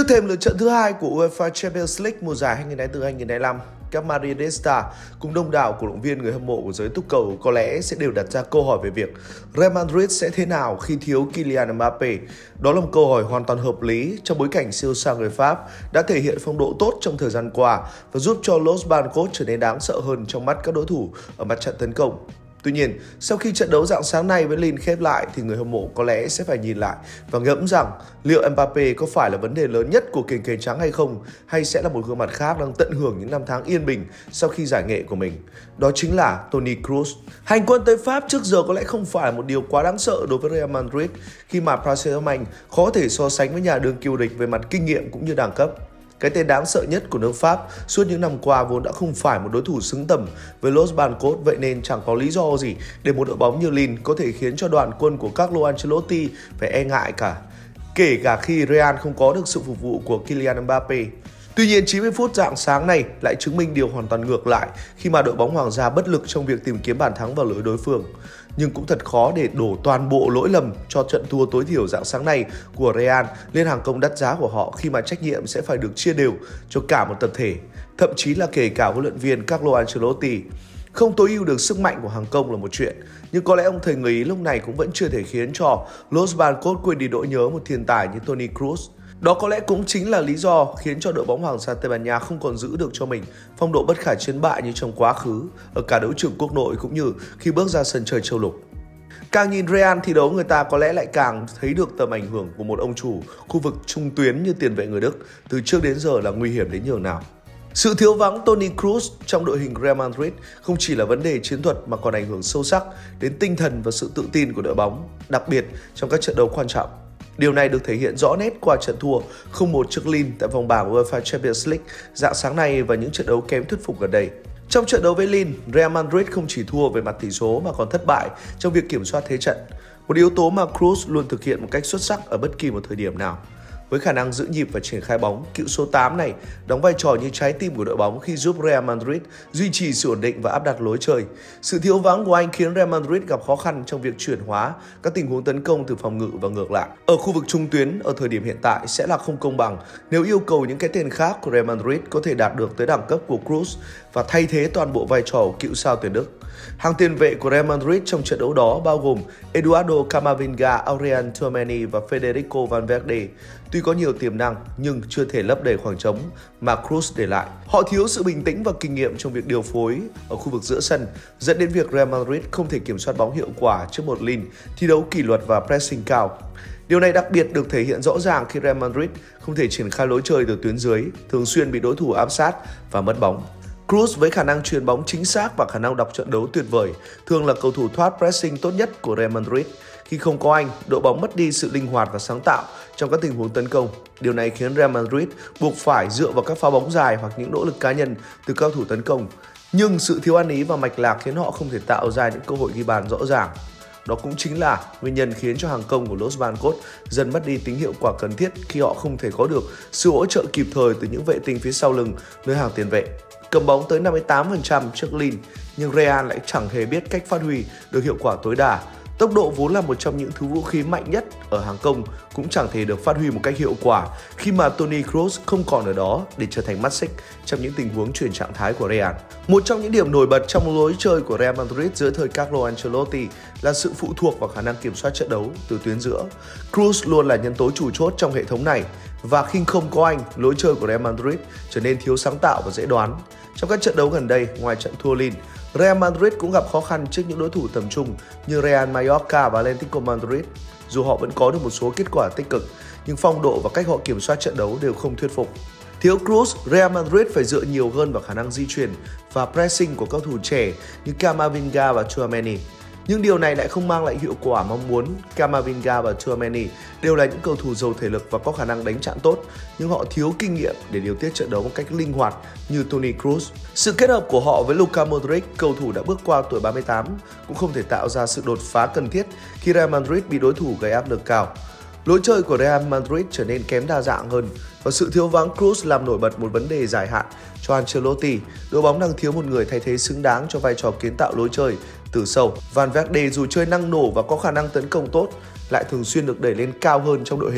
thềm lượt trận thứ hai của UEFA Champions League mùa giải 2024-2025, các Madridista cùng đông đảo cổ động viên người hâm mộ của giới túc cầu có lẽ sẽ đều đặt ra câu hỏi về việc Real Madrid sẽ thế nào khi thiếu Kylian Mbappe. Đó là một câu hỏi hoàn toàn hợp lý trong bối cảnh siêu sao người Pháp đã thể hiện phong độ tốt trong thời gian qua và giúp cho Los Blancos trở nên đáng sợ hơn trong mắt các đối thủ ở mặt trận tấn công. Tuy nhiên, sau khi trận đấu rạng sáng nay với Lille khép lại thì người hâm mộ có lẽ sẽ phải nhìn lại và ngẫm rằng liệu Mbappe có phải là vấn đề lớn nhất của kền kền trắng hay không, hay sẽ là một gương mặt khác đang tận hưởng những năm tháng yên bình sau khi giải nghệ của mình. Đó chính là Toni Kroos. Hành quân tới Pháp trước giờ có lẽ không phải là một điều quá đáng sợ đối với Real Madrid khi mà Paris Saint-Germain khó thể so sánh với nhà đương kiêu địch về mặt kinh nghiệm cũng như đẳng cấp. Cái tên đáng sợ nhất của nước Pháp suốt những năm qua vốn đã không phải một đối thủ xứng tầm với Los Blancos, vậy nên chẳng có lý do gì để một đội bóng như Lille có thể khiến cho đoàn quân của Carlo Ancelotti phải e ngại cả, kể cả khi Real không có được sự phục vụ của Kylian Mbappe. Tuy nhiên, 90 phút rạng sáng này lại chứng minh điều hoàn toàn ngược lại khi mà đội bóng Hoàng gia bất lực trong việc tìm kiếm bàn thắng vào lưới đối phương. Nhưng cũng thật khó để đổ toàn bộ lỗi lầm cho trận thua tối thiểu rạng sáng này của Real lên hàng công đắt giá của họ, khi mà trách nhiệm sẽ phải được chia đều cho cả một tập thể, thậm chí là kể cả huấn luyện viên Carlo Ancelotti. Không tối ưu được sức mạnh của hàng công là một chuyện, nhưng có lẽ ông thầy người Ý lúc này cũng vẫn chưa thể khiến cho Los Blancos quên đi nỗi nhớ một thiên tài như Toni Kroos. Đó có lẽ cũng chính là lý do khiến cho đội bóng Hoàng gia Tây Ban Nha không còn giữ được cho mình phong độ bất khả chiến bại như trong quá khứ ở cả đấu trường quốc nội cũng như khi bước ra sân chơi châu lục. Càng nhìn Real thi đấu, người ta có lẽ lại càng thấy được tầm ảnh hưởng của một ông chủ khu vực trung tuyến như tiền vệ người Đức từ trước đến giờ là nguy hiểm đến nhường nào. Sự thiếu vắng Toni Kroos trong đội hình Real Madrid không chỉ là vấn đề chiến thuật mà còn ảnh hưởng sâu sắc đến tinh thần và sự tự tin của đội bóng, đặc biệt trong các trận đấu quan trọng. Điều này được thể hiện rõ nét qua trận thua 0-1 trước Lille tại vòng bảng UEFA Champions League rạng sáng nay và những trận đấu kém thuyết phục gần đây. Trong trận đấu với Lille, Real Madrid không chỉ thua về mặt tỷ số mà còn thất bại trong việc kiểm soát thế trận, một yếu tố mà Kroos luôn thực hiện một cách xuất sắc ở bất kỳ một thời điểm nào. Với khả năng giữ nhịp và triển khai bóng, cựu số 8 này đóng vai trò như trái tim của đội bóng khi giúp Real Madrid duy trì sự ổn định và áp đặt lối chơi. Sự thiếu vắng của anh khiến Real Madrid gặp khó khăn trong việc chuyển hóa các tình huống tấn công từ phòng ngự và ngược lại. Ở khu vực trung tuyến, ở thời điểm hiện tại sẽ là không công bằng nếu yêu cầu những cái tên khác của Real Madrid có thể đạt được tới đẳng cấp của Kroos và thay thế toàn bộ vai trò của cựu sao tuyển Đức. Hàng tiền vệ của Real Madrid trong trận đấu đó bao gồm Eduardo Camavinga, Aurelian Tchouameni và Federico Valverde. Tuy có nhiều tiềm năng nhưng chưa thể lấp đầy khoảng trống mà Kroos để lại. Họ thiếu sự bình tĩnh và kinh nghiệm trong việc điều phối ở khu vực giữa sân, dẫn đến việc Real Madrid không thể kiểm soát bóng hiệu quả trước một Lille thi đấu kỷ luật và pressing cao. Điều này đặc biệt được thể hiện rõ ràng khi Real Madrid không thể triển khai lối chơi từ tuyến dưới, thường xuyên bị đối thủ áp sát và mất bóng. Kroos với khả năng chuyền bóng chính xác và khả năng đọc trận đấu tuyệt vời, thường là cầu thủ thoát pressing tốt nhất của Real Madrid. Khi không có anh, đội bóng mất đi sự linh hoạt và sáng tạo trong các tình huống tấn công. Điều này khiến Real Madrid buộc phải dựa vào các pha bóng dài hoặc những nỗ lực cá nhân từ cao thủ tấn công. Nhưng sự thiếu ăn ý và mạch lạc khiến họ không thể tạo ra những cơ hội ghi bàn rõ ràng. Đó cũng chính là nguyên nhân khiến cho hàng công của Los Blancos dần mất đi tính hiệu quả cần thiết khi họ không thể có được sự hỗ trợ kịp thời từ những vệ tinh phía sau lưng nơi hàng tiền vệ. Cầm bóng tới 58% trước Lille, nhưng Real lại chẳng hề biết cách phát huy được hiệu quả tối đa. Tốc độ vốn là một trong những thứ vũ khí mạnh nhất ở hàng công cũng chẳng thể được phát huy một cách hiệu quả khi mà Toni Kroos không còn ở đó để trở thành mắt xích trong những tình huống chuyển trạng thái của Real. Một trong những điểm nổi bật trong lối chơi của Real Madrid dưới thời Carlo Ancelotti là sự phụ thuộc vào khả năng kiểm soát trận đấu từ tuyến giữa. Kroos luôn là nhân tố chủ chốt trong hệ thống này và khi không có anh, lối chơi của Real Madrid trở nên thiếu sáng tạo và dễ đoán. Trong các trận đấu gần đây, ngoài trận thua Lille, Real Madrid cũng gặp khó khăn trước những đối thủ tầm trung như Real Mallorca và Atlético Madrid. Dù họ vẫn có được một số kết quả tích cực, nhưng phong độ và cách họ kiểm soát trận đấu đều không thuyết phục. Thiếu Kroos, Real Madrid phải dựa nhiều hơn vào khả năng di chuyển và pressing của các thủ trẻ như Camavinga và Tchouameni. Nhưng điều này lại không mang lại hiệu quả mong muốn. Camavinga và Tchouameni đều là những cầu thủ giàu thể lực và có khả năng đánh chặn tốt, nhưng họ thiếu kinh nghiệm để điều tiết trận đấu một cách linh hoạt như Toni Kroos. Sự kết hợp của họ với Luka Modric, cầu thủ đã bước qua tuổi 38, cũng không thể tạo ra sự đột phá cần thiết khi Real Madrid bị đối thủ gây áp lực cao. Lối chơi của Real Madrid trở nên kém đa dạng hơn và sự thiếu vắng Kroos làm nổi bật một vấn đề dài hạn cho Ancelotti. Đội bóng đang thiếu một người thay thế xứng đáng cho vai trò kiến tạo lối chơi từ sâu. Valverde dù chơi năng nổ và có khả năng tấn công tốt, lại thường xuyên được đẩy lên cao hơn trong đội hình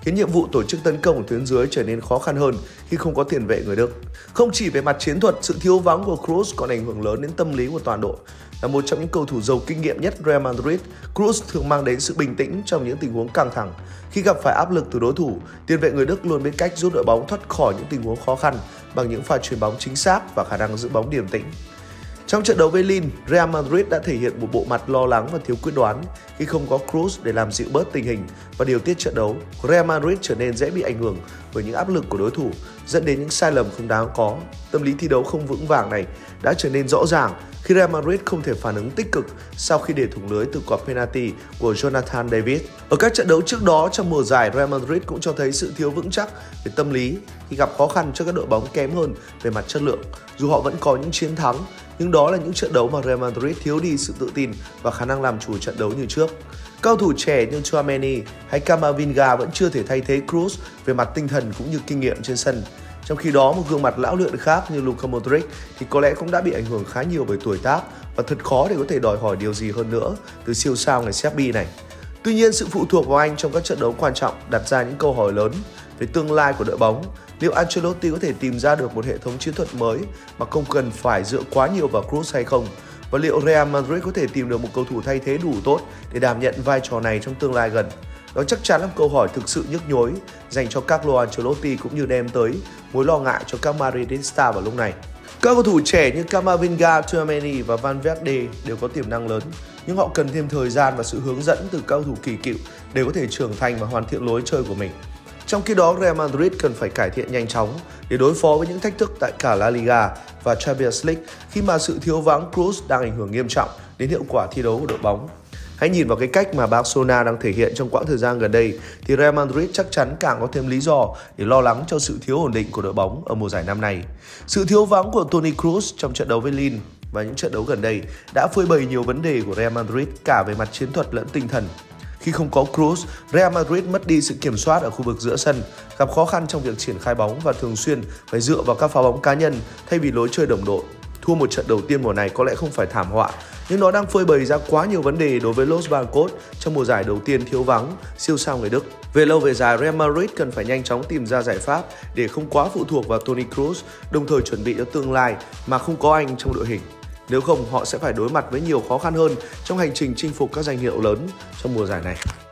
khiến nhiệm vụ tổ chức tấn công ở tuyến dưới trở nên khó khăn hơn khi không có tiền vệ người Đức. Không chỉ về mặt chiến thuật, sự thiếu vắng của Kroos còn ảnh hưởng lớn đến tâm lý của toàn đội. Là một trong những cầu thủ giàu kinh nghiệm nhất Real Madrid, Kroos thường mang đến sự bình tĩnh trong những tình huống căng thẳng. Khi gặp phải áp lực từ đối thủ, tiền vệ người Đức luôn biết cách giúp đội bóng thoát khỏi những tình huống khó khăn bằng những pha chuyền bóng chính xác và khả năng giữ bóng điềm tĩnh. Trong trận đấu với Lille, Real Madrid đã thể hiện một bộ mặt lo lắng và thiếu quyết đoán khi không có Kroos để làm dịu bớt tình hình và điều tiết trận đấu. Real Madrid trở nên dễ bị ảnh hưởng bởi những áp lực của đối thủ, dẫn đến những sai lầm không đáng có. Tâm lý thi đấu không vững vàng này đã trở nên rõ ràng khi Real Madrid không thể phản ứng tích cực sau khi để thủng lưới từ quả penalty của Jonathan David. Ở các trận đấu trước đó trong mùa giải, Real Madrid cũng cho thấy sự thiếu vững chắc về tâm lý khi gặp khó khăn cho các đội bóng kém hơn về mặt chất lượng. Dù họ vẫn có những chiến thắng, nhưng đó là những trận đấu mà Real Madrid thiếu đi sự tự tin và khả năng làm chủ trận đấu như trước. Cao thủ trẻ như Tchouaméni hay Camavinga vẫn chưa thể thay thế Kroos về mặt tinh thần cũng như kinh nghiệm trên sân. Trong khi đó, một gương mặt lão luyện khác như Luka Modric thì có lẽ cũng đã bị ảnh hưởng khá nhiều bởi tuổi tác và thật khó để có thể đòi hỏi điều gì hơn nữa từ siêu sao người Serbia này. Tuy nhiên, sự phụ thuộc vào anh trong các trận đấu quan trọng đặt ra những câu hỏi lớn về tương lai của đội bóng. Liệu Ancelotti có thể tìm ra được một hệ thống chiến thuật mới mà không cần phải dựa quá nhiều vào Kroos hay không? Và liệu Real Madrid có thể tìm được một cầu thủ thay thế đủ tốt để đảm nhận vai trò này trong tương lai gần? Đó chắc chắn là một câu hỏi thực sự nhức nhối dành cho Carlo Ancelotti cũng như đem tới mối lo ngại cho các Madridista vào lúc này. Các cầu thủ trẻ như Camavinga, Tchouaméni và Valverde đều có tiềm năng lớn, nhưng họ cần thêm thời gian và sự hướng dẫn từ các cầu thủ kỳ cựu để có thể trưởng thành và hoàn thiện lối chơi của mình. Trong khi đó, Real Madrid cần phải cải thiện nhanh chóng để đối phó với những thách thức tại cả La Liga và Champions League khi mà sự thiếu vắng Kroos đang ảnh hưởng nghiêm trọng đến hiệu quả thi đấu của đội bóng. Hãy nhìn vào cái cách mà Barcelona đang thể hiện trong quãng thời gian gần đây thì Real Madrid chắc chắn càng có thêm lý do để lo lắng cho sự thiếu ổn định của đội bóng ở mùa giải năm nay. Sự thiếu vắng của Toni Kroos trong trận đấu với Lille và những trận đấu gần đây đã phơi bày nhiều vấn đề của Real Madrid cả về mặt chiến thuật lẫn tinh thần. Khi không có Kroos, Real Madrid mất đi sự kiểm soát ở khu vực giữa sân, gặp khó khăn trong việc triển khai bóng và thường xuyên phải dựa vào các pha bóng cá nhân thay vì lối chơi đồng đội. Thua một trận đầu tiên mùa này có lẽ không phải thảm họa, nhưng nó đang phơi bày ra quá nhiều vấn đề đối với Los Blancos trong mùa giải đầu tiên thiếu vắng siêu sao người Đức. Về lâu về dài, Real Madrid cần phải nhanh chóng tìm ra giải pháp để không quá phụ thuộc vào Toni Kroos, đồng thời chuẩn bị cho tương lai mà không có anh trong đội hình. Nếu không, họ sẽ phải đối mặt với nhiều khó khăn hơn trong hành trình chinh phục các danh hiệu lớn trong mùa giải này.